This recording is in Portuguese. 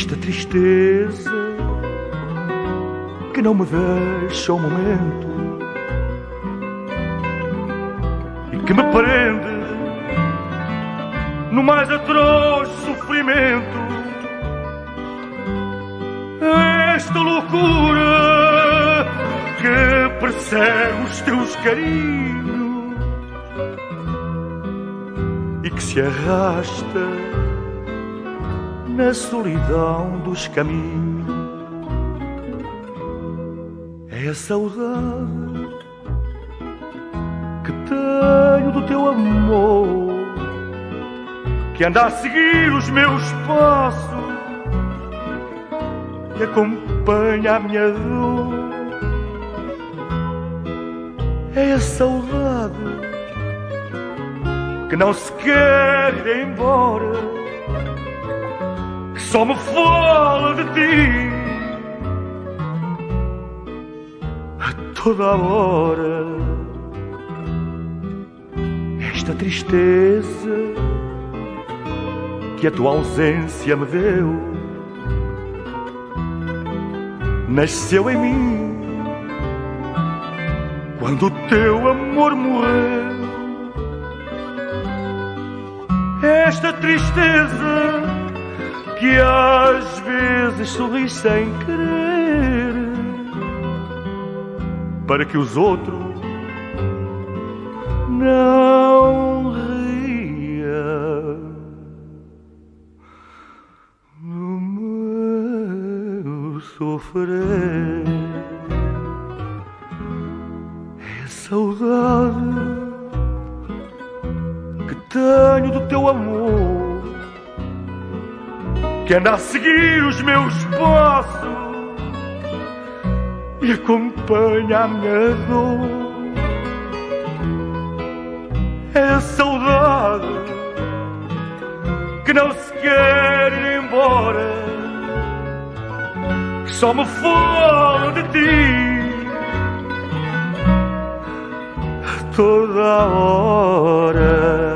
esta tristeza que não me deixa um momento e que me prende no mais atroz sofrimento. Esta loucura que persegue os teus carinhos e que se arrasta na solidão dos caminhos. É a saudade que tenho do teu amor, que anda a seguir os meus passos e acompanha a minha dor. É a saudade que não se quer ir embora, que só me fala de ti a toda a hora. Esta tristeza que a tua ausência me deu nasceu em mim quando o teu amor morreu. Esta tristeza que às vezes sorri sem querer, para que os outros não riam no meu sofrer. É a saudade que tenho do teu amor, que anda a seguir os meus passos e acompanha a minha dor. É a saudade que não se quer ir embora, que só me fala de ti a toda a hora.